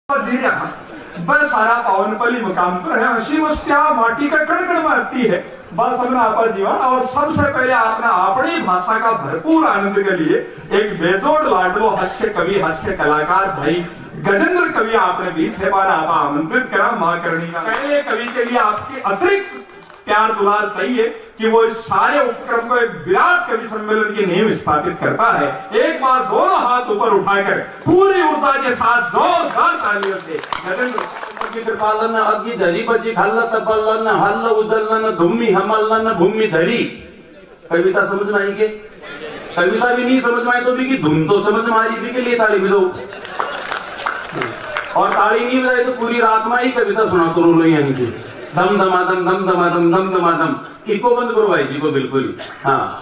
बस सारा पावनपल्ली मुकाम पर है। हसी मुस्त्या माटी का कण मारती है बस हमने आपका जीवन। और सबसे पहले आपने अपनी भाषा का भरपूर आनंद के लिए एक बेजोड़ लाडलो हास्य कवि हास्य कलाकार भाई गजेंद्र कवि आपने बीच से बार आप आमंत्रित करा। मां करणी का पहले कवि के लिए आपके अतिरिक्त प्यार दुलार चाहिए कि वो इस सारे उपक्रम को एक विराट कवि सम्मेलन की नींव स्थापित करता है। एक बार दोनों हाथ ऊपर उठाकर पूरी ऊर्जा के साथ जोरदार तालियों से गजेंद्र कृपालन अग्नि झरी बची खल्ल तबल्लन हल्ल उजल्लन धुम्मी हमल्लन भूमि धरी। कविता समझ में आई के? कविता भी नहीं समझ में आई तो भी की धुन तो समझ में आ रही थी के लिए ताली बजाओ। और ताली नहीं बजाई तो पूरी रात में ही कविता सुना करो लो यानी कि दम दमादम दम दमादम दम दमादम। इको बंद करो भाई जी को बिल्कुल। हाँ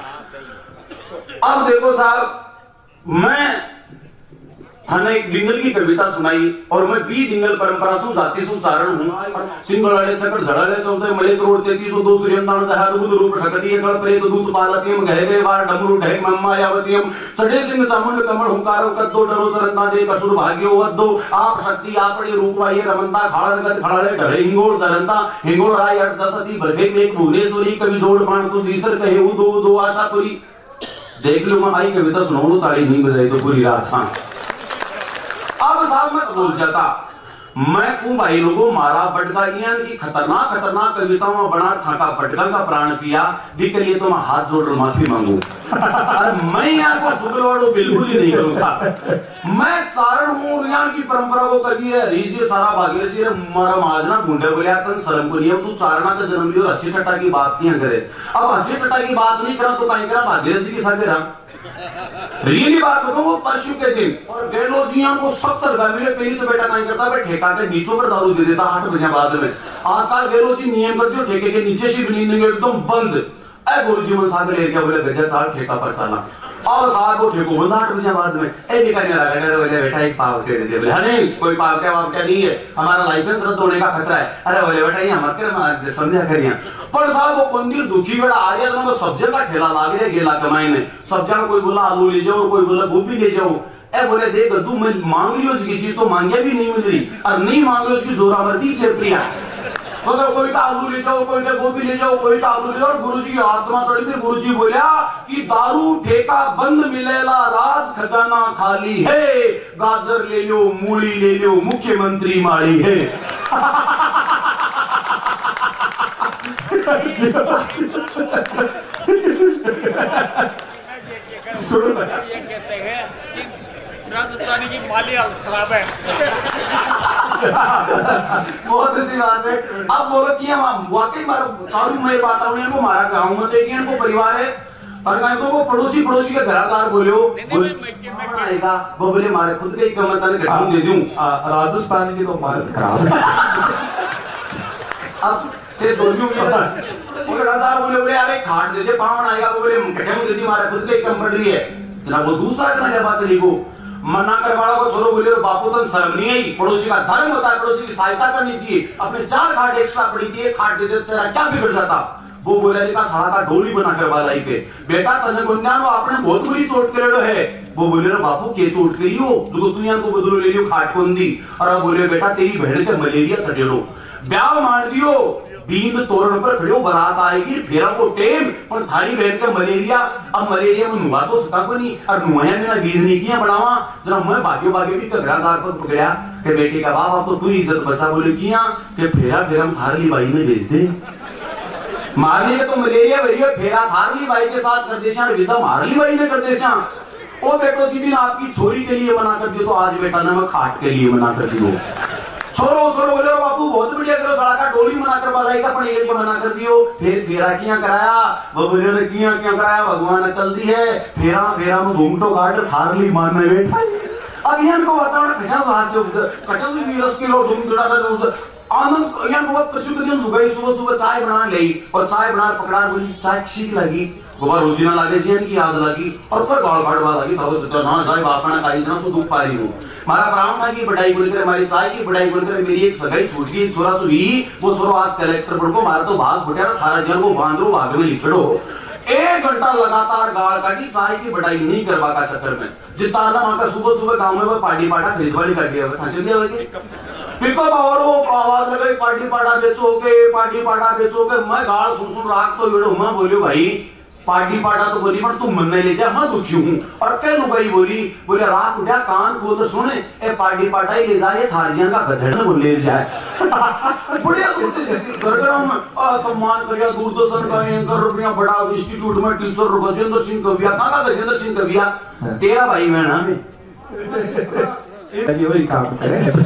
अब देखो साहब, मैं थाने एक डिंगल की कविता सुनाई और मैं बी डिंगल परंपरा सु जाति सु चारण हूं। सिंगलाड़े चक्र झड़ाले चौथे मले करोड़ 3302 सूर्यंतान दहा दूध रूप शकती एकल प्रेत दूत पालतियम गहे गए वार डमरू ढेक मम्मा यावतियम चढ़े सिंह चामुंड कमल हुंकारो कद्दो डरो चरंता दे कसुर भाग्यो वद्दो आप शक्ति आपड़ी रूप वाये रमंता खाड़न गद खड़ाले ढळे हिंगोल दरंता हिंगोल राय 8 बरखे में भुवनेश्वरी कवि जोड़ पान तू तीसर कहे दो दो आशा पूरी। देख लो मैं आई कविता सुनाऊं ताली नहीं बजाई तो पूरी रात। हाँ अब साहब मैं बोल जाता मैं को भाई लोगों मारा बटका की खतरनाक खतरनाक कविताओं में बना थाका बटका का प्राण पिया भी के लिए तो मैं हाथ जोड़ माफी मांगू। अरे मैं यहाँ को शुक्रवार बिल्कुल ही नहीं करूँ साहब। मैं चारण हूँ यहाँ की परंपरा को कभी है रीजिए सारा भागीर जी मारा महाजना ढूंढे बोले अपन शर्म को नहीं है तू चारणा का जन्म लियो हंसी टट्टा की बात नहीं करे। अब हंसी टट्टा की बात नहीं करा तो कहीं करा भागीर जी के साथ रहा रियली बात बताऊं वो परसों के दिन और गैलो जी को 70 गमीरे पहली तो बेटा नहीं करता ठेका के नीचों पर दारू दे देता 8 बजे बाद में। आजकल गैलो जी नियम कर दियो ठेके के नीचे से भी नहीं एकदम बंद। अरे गुरु जी मन सागर ले गया बोले गजा चाल ठेका पर चला और साथ वो ठेको बंद 8 बजे बाद में। ए निकालने लगा डर बोले बेटा एक पावटे दे दे बोले नहीं कोई पावटे वावटे नहीं है हमारा लाइसेंस रद्द होने का खतरा है। अरे बोले बेटा ये मत कर समझा करिए पर साहब वो मंदिर दुखी बड़ा आ गया तो सब्जी का ठेला लाग रहा गेला कमाई ने सब्जी कोई बोला आलू ले जाओ कोई बोला गोभी ले जाओ। ए बोले देख जो मैं मांग रही हूँ उसकी चीज तो मांगे भी नहीं मिल रही और नहीं मांग रही उसकी जोरा मर्दी से प्रिया मतलब कोई तो आलू ले जाओ कोई तो गोभी ले जाओ कोई तो आलू ले जाओ। गुरु जी आत्मा तोड़ी थी गुरु जी बोला कि दारू ठेका बंद मिलेला राज खजाना खाली है गाजर ले लो मूली ले लो मुख्यमंत्री माड़ी है। राजस्थानी की माली हालत खराब है। बहुत अच्छी बात है। अब बोलो कि हम वाकई चालू मैं बात हूँ इनको मारा गाँव में देखिए इनको परिवार है और वो पड़ोसी के घरादार बोलो आएगा वो बोले मारे खुद के कमर दे दूं राजस्थान की तो मारत खराब अब तेरे घरादार बोले बोले अरे खाट दे दे पावन आएगा वो बोले कटे में दे दी मारे खुद के कम पड़ रही है जनाब वो दूसरा करना जब चली को मना कर वाला को छोड़ो बोले बापू तो शर्म नहीं आई। पड़ोसी का धर्म होता है पड़ोसी की सहायता करनी चाहिए। अपने 4 खाट एक्स्ट्रा पड़ी थी खाट दे दे तेरा क्या बिगड़ जाता। वो बोले का सारा का डोली बना कर वाला पे बेटा तने गुंजान आपने बहुत बुरी चोट करेड़ो है। वो बोले बापू के चोट करी हो जो तू यहाँ को बदलो ले लियो खाट को दी और अब बोले बेटा तेरी बहन के मलेरिया चढ़ेड़ो ब्याह मार दियो बींद तोरण पर खड़ो बारात आएगी फेरा को टेम पर थारी बहन का मलेरिया। अब मलेरिया में नुआ तो सका को नहीं और नुआ में ना बीज नहीं किया बढ़ावा जरा मैं भाग्यो भी घरादार पर पकड़ा के बेटे का बाप अब तो तू इज्जत बचा बोले किया कि फेरा हम थारली बाई में भेज दे मारने के तो मलेरिया भैया फेरा थारली बाई के साथ कर दे विदा मारली बाई ने कर दे ओ बेटो जिस आपकी छोरी के लिए मना कर दियो तो आज बेटा ने मैं खाट के लिए मना कर दियो छोरो छोरो बोले बापू बहुत बढ़िया करो सड़ा का डोली मना कर बालाई का पण ये मना कर दियो फिर फेरा किया कराया वो बोले रे किया कराया भगवान अकल दी है फेरा फेरा में घूमटो काट थारली मारने बैठा। अब यहाँ को वातावरण खटा हास्य कटा भी मिलस किलो ढूंढ आनंद यहाँ को प्रसिद्ध दिन दुबई सुबह सुबह चाय बना ली और चाय बना पकड़ा बोली चाय सीख लगी गोबर रोजी ना लागे जी की याद लगी और कोई गाल फाड़वा लगी तो सोचा ना सारे बाप ना काई जना सो दुख पा रही हूं मारा प्राण था की बढ़ाई बोलकर हमारी चाय की बढ़ाई बोलकर मेरी एक सगाई छूट गई छोरा सुरी वो छोरो आज कलेक्टर पर को मारा तो भाग फुटा ना थारा जन को बांधरो भाग में लिखड़ो 1 घंटा लगातार गाल काटी, चाय की बढ़ाई नहीं करवा का चक्कर में जितना वहां का सुबह सुबह गाँव में वो पार्टी पाटा खरीद वाली काटी है पिकअप और वो आवाज लगाई पार्टी पाटा बेचोगे। मैं गाल सुन राग तो वेड़ो मैं बोलियो भाई पार्टी पाटा तो बोली पर तू मन नहीं ले जा, मैं दुखी हूँ। और कह लू भाई बोले रात उठा कान खोल तो सुने ए पार्टी पाटा ही ले जा, ये थारजियां का गधेड़ को ले जाए। बढ़िया सम्मान करिया दूरदर्शन का एंकर रुपया बड़ा इंस्टीट्यूट में टीचर गजेंद्र सिंह कविया। कहा गजेंद्र सिंह कविया तेरा भाई बहन हमें वही काम करे।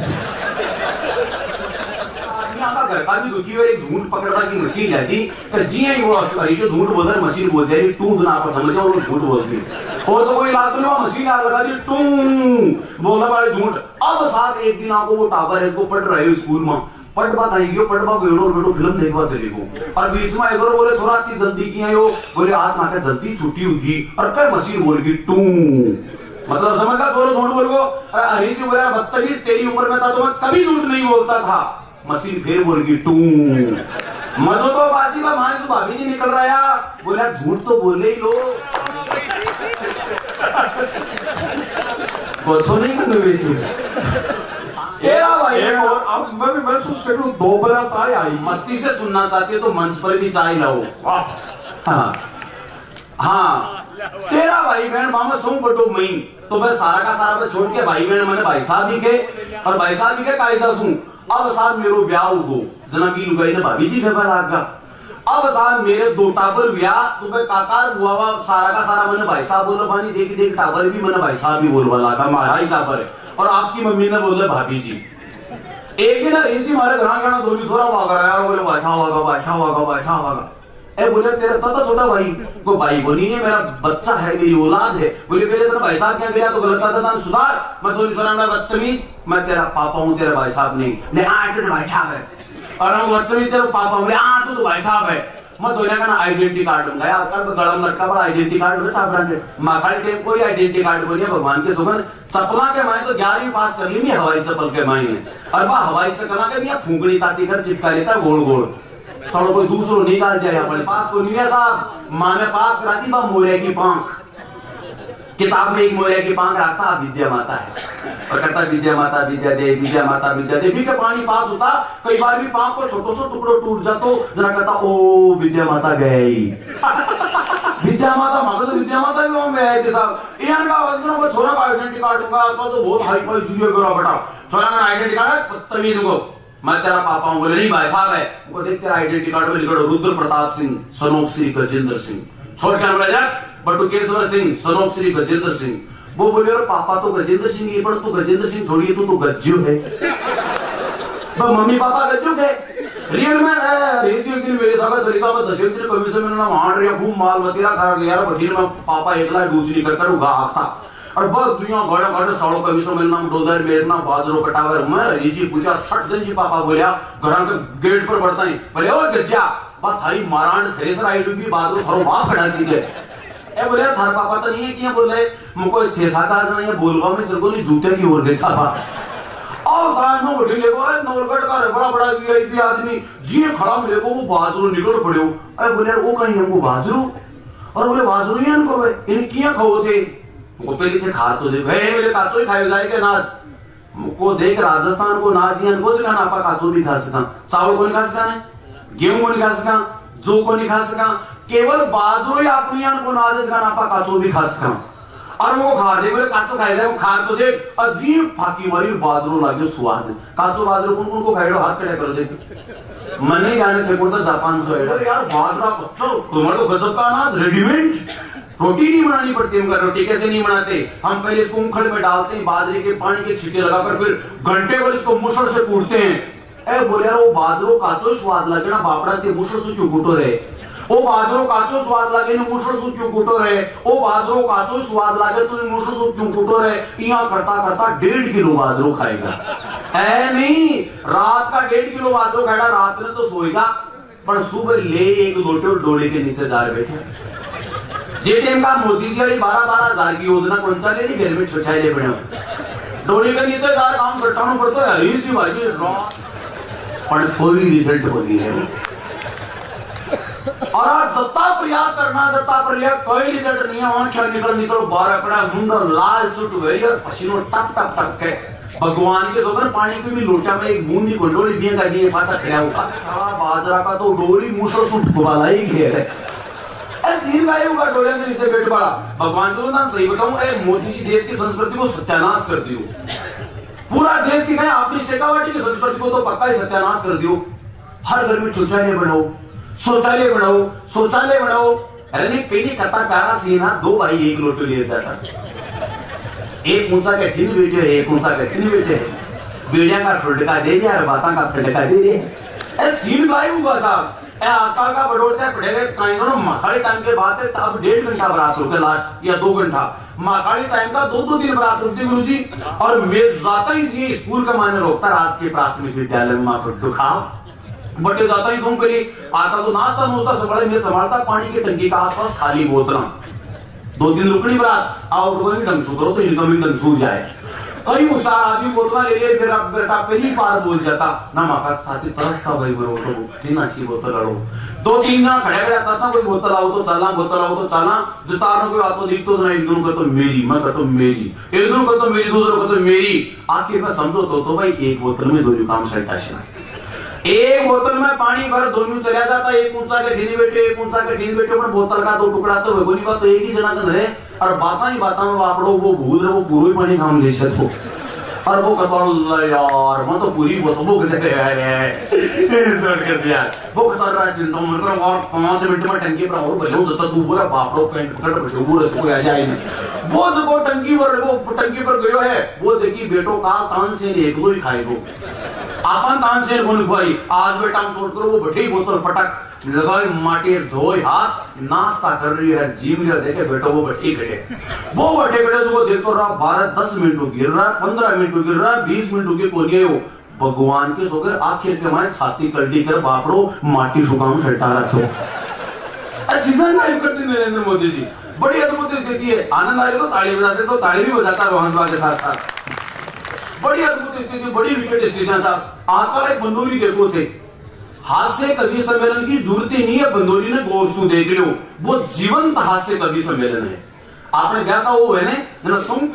घर का भी दुखी हुआ एक झूठ पकड़वा की मशीन जाती जी है वो हरीशो झूठ बोल रहे मशीन बोल जाएगी टू ना आप समझ जाओ वो झूठ बोलती और तो कोई रात में मशीन आग लगा दी टू बोलना वाले झूठ। अब साथ एक दिन आपको वो टावर है इसको पढ़ रहे हो स्कूल में पढ़वा आएगी पढ़वा बेड़ो फिल्म देखवा चली को और बीच में एक बोले थोड़ा इतनी जल्दी की है वो बोले आज माता जल्दी छुट्टी होगी और कई मशीन बोल गई टू मतलब समझ का छोड़ो झूठ बोल गो। हरीश जी बोला बदतमीज तेरी उम्र में था तो मैं कभी झूठ नहीं बोलता था। मशीन फिर बोल गई टू मजो तो बासी में माने से भाभी जी निकल रहा है बोला झूठ तो बोले ही लो कुछ नहीं करने बेची भाई और अब मैं भी महसूस कर लूं 2 बरा चाय आई। मस्ती से सुनना चाहती है तो मंच पर भी चाय लाओ। हाँ तेरा भाई बहन मामा सो बटो मई तो मैं सारा का सारा छोड़ के भाई बहन मैंने भाई साहब भी के और भाई साहब भी के कायदा सू। अब साहब मेरो ब्याह हो जना की लुगाई ने भाभी जी घर आगा। अब साहब मेरे 2 टाबर ब्याह तो मैं काकार बुआवा सारा का सारा मैंने भाई साहब बोलो पानी देख टाबर भी मैंने भाई साहब भी बोलवा लगा हमारा ही टाबर है और आपकी मम्मी ने बोले भाभी जी। एक दिन हरीश जी हमारे घर गया दोनों छोरा वागा यार बोले बैठा होगा ए बोले तेरा तो छोटा भाई को भाई को नहीं है मेरा बच्चा है मेरी औलाद है। बोले पहले तेरा भाई साहब क्या गया तो गलत था सुधार मैं तो बदतमीज मैं तेरा पापा हूँ तेरा भाई साहब नहीं ले तेरा भाई साहब है और हम बदतमीज तेरा पापा हूँ तो भाई साहब है। मैं दोनों का ना आइडेंटिटी कार्ड दूंगा आजकल तो गलम लटका बड़ा आइडेंटिटी कार्ड होता है माखाड़ी टाइम कोई आइडेंटिटी कार्ड बोलिए भगवान के सुमन चपला के माए तो 11वीं पास कर ली हवाई चप्पल के माए और वह हवाई से करा के फूकड़ी ताती कर चिपका लेता गोल गोल सड़ो कोई दूसरो निकाल जाए अपने पास को नहीं है साहब माँ ने पास करा दी मोरे की पांख किताब में एक मोरे की पांख रखता विद्या माता है और कहता विद्या माता विद्या दे भी के पानी पास होता कई बार भी पांख को छोटो सो टुकड़ो टूट जातो जरा कहता ओ विद्या माता गई विद्या माता मांगो तो विद्या माता भी वहां गए थे साहब यहाँ का आवाज छोरा का आइडेंटिटी कार्ड दूंगा तो बहुत हाई फाई जूझे करो बेटा छोरा का आइडेंटिटी कार्ड बदतमीज को मैं तेरा पापा हूं बोले नहीं भाई साहब है वो देख तेरा आइडेंटिटी कार्ड में लिखो रुद्र प्रताप सिंह सनोप श्री गजेंद्र सिंह छोड़ के नाम रहा बटुकेश्वर सिंह सनोप श्री गजेंद्र सिंह। वो बोले और पापा तो गजेंद्र सिंह ही पर तू गजेंद्र सिंह थोड़ी है तू तो गज्जू है मम्मी पापा गज्जू है रियल में एक दिन मेरे साथ सरिता में 10 दिन कभी से मैंने मार रहा खूब माल मतीरा खा गया बठीर में पापा एकला डूज नहीं कर उगा आता और बस दुनिया गड़ा गड़ा सड़ो कभी से मेरे नाम डोजर मेरे नाम बाजरो कटावर मैं हरी जी पूछा 60 दिन जी पापा बोलिया घर के गेट पर बढ़ता नहीं बोले ओ गज्जा बात थारी मारांड थ्रेसर आई डूबी बाजरो थरो वहां खड़ा सीधे ए बोले थार पापा तो नहीं है कि बोले मुझको थेसा का नहीं है बोलवा में चल को नहीं जूते की ओर देखा था और साहब में बड़ी लेको है नवलगढ़ का बड़ा बड़ा वीआईपी आदमी जी खड़ा में लेको वो बाजरो निकल पड़े अरे बोले वो कहीं हमको बाजरो और बोले बाजरो ही इनको इन किया खाओ थे वो पहले थे खार तो देख मेरे काचो ही खाए जाएगा ना को देख राजस्थान को नाच को जगह आपका काचो भी खा सका चावल को नहीं खा सका गेहूं को नहीं खा सका जो को नहीं खा सका केवल बाजरो ही अपनी को नाच सका आपका काचो भी खा सका और वो खा दे बोले काचो खाए जाए खार तो देख अजीब फाकी मारी बाजरो लागे स्वाद काचो बाजरो कौन को खाए हाथ खड़े कर देख मन नहीं जाने थे कौन सा जापान से यार बाजरा बच्चों तुम्हारे तो गजब का अनाज रेडीमेड रोटी नहीं बनानी पड़ती हमका रोटी कैसे नहीं बनाते हम पहले इसको उखड़ में डालते हैं बाजरे के पानी के छींटे लगाकर फिर घंटे भर इसको मुसर से कूटते हैं ए बोले वो बाजरो काचो स्वाद लगे ना बापड़ा थे मुसर से क्यों कूटो रहे ओ बाजरो काचो स्वाद लगे ना मुसर से क्यों कूटो रहे ओ बाजरो काचो स्वाद लगे तो मुसर से क्यों कूटो रहे यहाँ करता करता 1.5 किलो बाजरो खाएगा ऐ नहीं रात का 1.5 किलो बाजरो खाएगा रात में तो सोएगा पर सुबह ले एक लोटे और डोले के नीचे जा रहे बैठे जे टाइम का मोदी जी वाली 12-12 हजार की योजना कौन सा ले घर में छुछाई ले पड़े डोली के नीचे जा काम सट्टानु पड़ता है हरीश जी भाई पर कोई रिजल्ट होनी है और आज जत्ता प्रयास करना, जत्ता प्रयास कोई रिजल्ट नहीं है। आंखें निकल बाहर अपना मुंडो लाल चुट गई और पसीनो टप टप टप के भगवान के जोगर पानी की भी लोटा में एक बूंदी को डोली बिया का दिए पाता खड़ा होगा। बाजरा का तो डोली मुशो सुट वाला ही घेर है। ऐसी गाय होगा डोले के नीचे बैठ पड़ा। भगवान को ना सही बताऊं, ए मोदी जी देश की संस्कृति को सत्यानाश कर दियो। पूरा देश की गए आपने शेखावाटी की संस्कृति को तो पक्का ही सत्यानाश कर दियो। हर घर में शौचालय बनाओ, शौचालय बनाओ, शौचालय बनाओ। अरे नहीं, पहली कथा प्यारा सीन है, दो भाई एक लोटो लिए जाता, एक ऊंचा के ठिन बैठे है, एक ऊंचा के ठिन बैठे है। बेड़िया का फुटका दे दिया और बाता का फटका दे दिया। ए सीन गाय हुआ साहब। ए आजकल का बड़ोड़ता पड़ेगा काइन दोनों माखाड़ी टाइम के बाद है, तब 1.5 घंटा बरात रुके लास्ट या 2 घंटा। माखाड़ी टाइम का 2-2 दिन बरात रुकती गुरुजी। और मैं जाता ही ये स्कूल का माने रोकता राज के प्राथमिक विद्यालय में मां को दुखाओ बटे जाता ही सुन करी आता तो नाश्ता नोस्ता संभाले मैं संभालता पानी की टंकी का आसपास खाली बोतल 2 दिन रुकनी बरात आउटगोइंग ढंग शू करो तो इनकमिंग ढंग सूझ जाए। कई होशियार आदमी बोतल ले लिए फिर बेटा पहली बार बोल जाता ना माका साथी तरस था भाई बरो तो तीन अच्छी बोतल लड़ो 2-3 जना खड़े खड़े आता था कोई बोतल आओ तो चला बोतल आओ तो चला जो तारों को आतो दिख तो ना एक दोनों का तो मेरी मैं कहता मेरी एक दोनों का तो मेरी दूसरों का तो मेरी आखिर में समझो तो भाई एक बोतल में 2 काम सल्टा एक बोतल में पानी भर दोनों चला जाता। एक ऊंचा के ठीनी बैठे एक ऊंचा के ठीनी बैठे पर बोतल का 2 टुकड़ा तो भगोनी का तो एक ही जना का रहे और बाता ही बाता में आपड़ो वो भूल रहे वो पूरा ही पानी काम ले सकते और वो कहता अल्लाह यार मैं तो पूरी बोतल वो कहते कर दिया वो कहता रहा चिंता मत करो और 5 मिनट में टंकी पर और भले जता तू पूरा बापड़ो पेंट पकड़ बैठे वो तो कोई आ जाए नहीं। वो जो टंकी पर गयो है वो देखी बेटो का कान से एक दो ही खाएगो आपन तान से बोल भाई आज बेटा हम छोड़ करो वो बैठे ही बोतल पटक लगाए माटी धोए हाथ नाश्ता कर रही है जीव लिया देखे बेटा वो बैठे खड़े तो वो देखो रहा 12-10 मिनट गिर रहा 15 मिनट गिर रहा 20 मिनट की कोलिए हो भगवान के सोकर आखिर के मारे छाती कल्टी कर बापड़ो माटी सुकाम सल्टा रखो। अच्छी लाइव करते नरेंद्र मोदी जी बड़ी अद्भुत स्थिति है। आनंद आए तो ताली बजाते तो ताली भी बजाता है वहां के साथ साथ। बड़ी अद्भुत स्थिति बड़ी विकट स्थितियां था। आजकल एक बंदूरी देखो थे हास्य कवि सम्मेलन की जरूरत ही नहीं है बंदोली ने गौर सु देख लो वो जीवंत हास्य कवि सम्मेलन है। आपने कैसा वो है ना सुन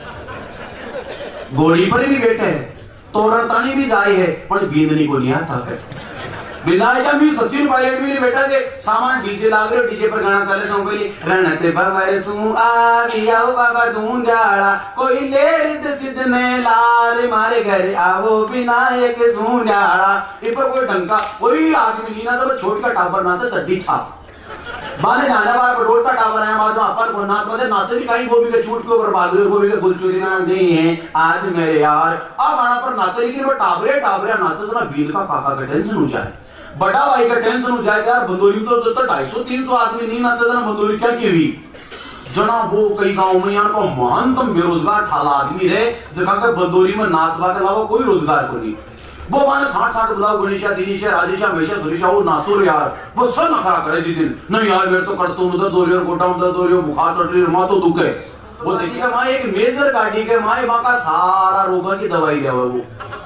गोली पर भी बैठे है तोड़तानी भी जाए है पर बींदनी को नहीं आता है विधायक भी सचिन पायलट भी नहीं बैठा थे सामान डीजे लाग रहे डीजे पर गाना चले सो कोई रणते बाबा सु आ गया बाबा दूं जाड़ा कोई ले सिद्ध ने लाल मारे घर आवो विनायक सु जाड़ा इस पर कोई ढंका कोई आदमी नहीं ना तो छोट का टापर ना तो चड्डी छाप बाने जाने वाला बड़ोड़ता टावर है बाद में अपन को नाच बजे नाचे भी कहीं गोभी के छूट के ऊपर बादल गोभी के गुलचुरी ना नहीं है आज मेरे यार अब आना पर नाचे लेकिन वो टाबरे नाचे ना बील का काका का टेंशन हो जाए बड़ा भाई का टेंशन हो जाए यार बंदोरी तो 250-300 आदमी नहीं नाचे ना बंदोरी क्या की हुई जना वो कई गांव में यहाँ पर महानतम बेरोजगार ठाला आदमी रहे जगह का बंदोरी में नाचवा के अलावा कोई रोजगार को नहीं वो माने 60 बुलाओ गणेशा दिनेशा राजेशा महेशा सुरेशा वो नाचो यार वो सब नखरा करे जी दिन नहीं यार मेरे तो करता हूँ उधर दो गोटा उधर दो बुखार चढ़ रही माँ तो दुख है वो देखिएगा माँ एक मेजर गाड़ी के माँ का सारा रोगा की दवाई लिया वो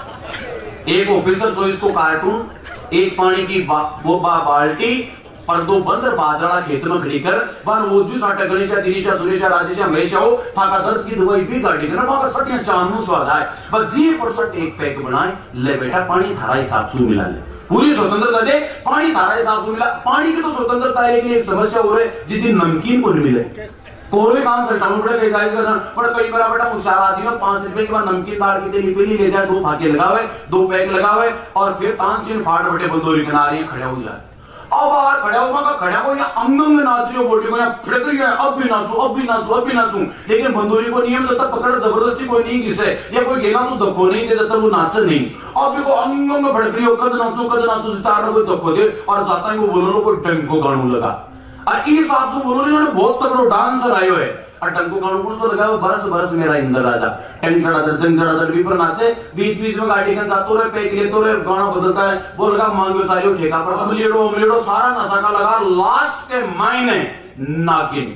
एक ऑफिसर चॉइस को कार्टून एक पानी की बाल्टी पर 2 बंदर बाजरा खेत में खड़ी कर वन वो जूस आटा गणेशा दिनेशा सुरेशा राजेशा महेशा हो थाका दर्द की दवाई भी गाड़ी कर वहां का सटिया चांदू स्वाद आए बस जी परसेंट एक पैक बनाए ले बेटा पानी थारा हिसाब से मिला ले पूरी स्वतंत्रता दे पानी थारा हिसाब से मिला। पानी की तो स्वतंत्रता है लेकिन एक समस्या हो रही है जिस दिन नमकीन को नहीं मिले कोई काम सल्टाना पड़ेगा पर कई बार बेटा होशियार आदमी 5 रुपए के बाद नमकीन दाल की तेली पीली ले जाए 2 फाके लगावे 2 पैक लगावे और फिर तान चिन फाड़ बैठे बंदोरी किनारे खड़े हो जाए अब बाहर खड़ा हुआ का खड़ा को यहाँ अंग नाच रही बोटी को यहाँ फिड़क रही है अब भी नाचू लेकिन बंदूरी को नियम जब पकड़ जबरदस्ती कोई नहीं किसे या कोई गेना तो धक्को नहीं दे जब वो नाच नहीं अब भी को अंग में भड़क रही हो कद नाचू सितारा कोई धक्को दे और जाता है वो बोलो लो कोई टंग को गानू लगा और इस हिसाब से बोलो ने बहुत तगड़ो डांसर आयो है और टंग को गानू कौन सा लगा बरस मेरा इंदर राजा टंग धड़ा भी पर नाचे बीच में गाड़ी का जातो रहे पैक लेतो रहे गाना बदलता है बोल का मांगो सारियो ठेका पर अमलेड़ो सारा नशा का लगा लास्ट के मायने नागिन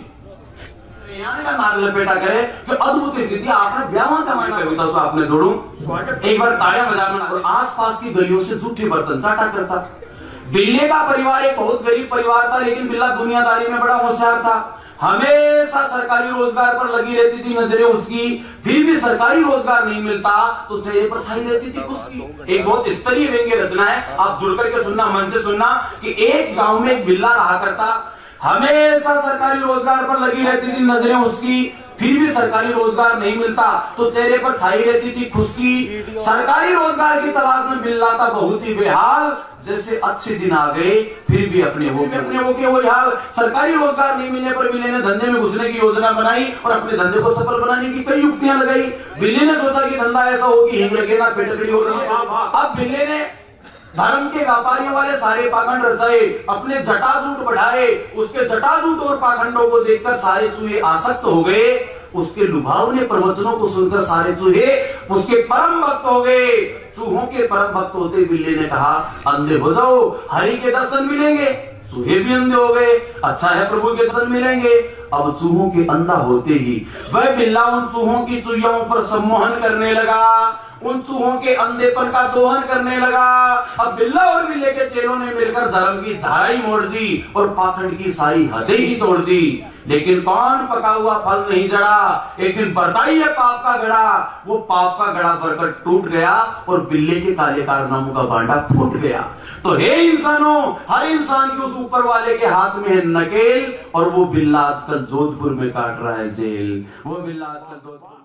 नाग लपेटा करे तो अद्भुत स्थिति आपने ब्याह का मायना कविता से आपने जोड़ू एक बार ताड़ियां बजाना और आसपास की गलियों से जूठे बर्तन चाटा करता बिल्ली का परिवार एक बहुत गरीब परिवार था, लेकिन बिल्ला दुनियादारी में बड़ा होशियार था। हमेशा सरकारी रोजगार पर लगी रहती थी नजरें उसकी, फिर भी सरकारी रोजगार नहीं मिलता तो चेहरे पर छाई रहती थी उसकी। एक बहुत स्तरीय व्यंग्य रचना है, आप जुड़ करके सुनना, मन से सुनना, कि एक गांव में एक बिल्ला रहा करता, हमेशा सरकारी रोजगार पर लगी रहती थी नजरें उसकी, फिर भी सरकारी रोजगार नहीं मिलता तो चेहरे पर छाई रहती थी खुशकी। सरकारी रोजगार की तलाश में बिल्ला था बहुत ही बेहाल, जैसे अच्छे दिन आ गए फिर भी अपने वो के वही हाल। सरकारी रोजगार नहीं मिलने पर बिल्ली ने धंधे में घुसने की योजना बनाई और अपने धंधे को सफल बनाने की कई युक्तियां लगाई। बिल्ली ने सोचा कि धंधा ऐसा हो कि हिंग लगे ना पेटकड़ी हो रही है। अब बिल्ली ने धर्म के व्यापारियों वाले सारे पाखंड रचाए, अपने जटाजूट बढ़ाए। उसके जटाजूट और पाखंडों को देखकर सारे चूहे आसक्त हो गए। उसके लुभावने प्रवचनों को सुनकर सारे चूहे उसके परम भक्त हो गए। चूहों के परम भक्त होते बिल्ली ने कहा, अंधे हो जाओ, हरि के दर्शन मिलेंगे। चूहे भी अंधे हो गए, अच्छा है प्रभु के दर्शन मिलेंगे। अब चूहों के अंधा होते ही वह बिल्ला उन चूहों की चुहियाओं पर सम्मोहन करने लगा, उन चूहों के अंधेपन का दोहन करने लगा। अब बिल्ला और बिल्ले के चेलों ने मिलकर धर्म की धारा ही मोड़ दी और पाखंड की सारी हदें ही तोड़ दी। लेकिन कौन पका हुआ फल नहीं जड़ा, एक दिन बढ़ता ही है पाप का गड़ा। वो पाप का गड़ा भरकर टूट गया और बिल्ले के काले कारनामों का भांडा फूट गया। तो हे इंसानों, हर इंसान की उस ऊपर वाले के हाथ में है नकेल, और वो बिल्ला आजकल जोधपुर में काट रहा है जेल। वो बिल्ला आजकल जोधपुर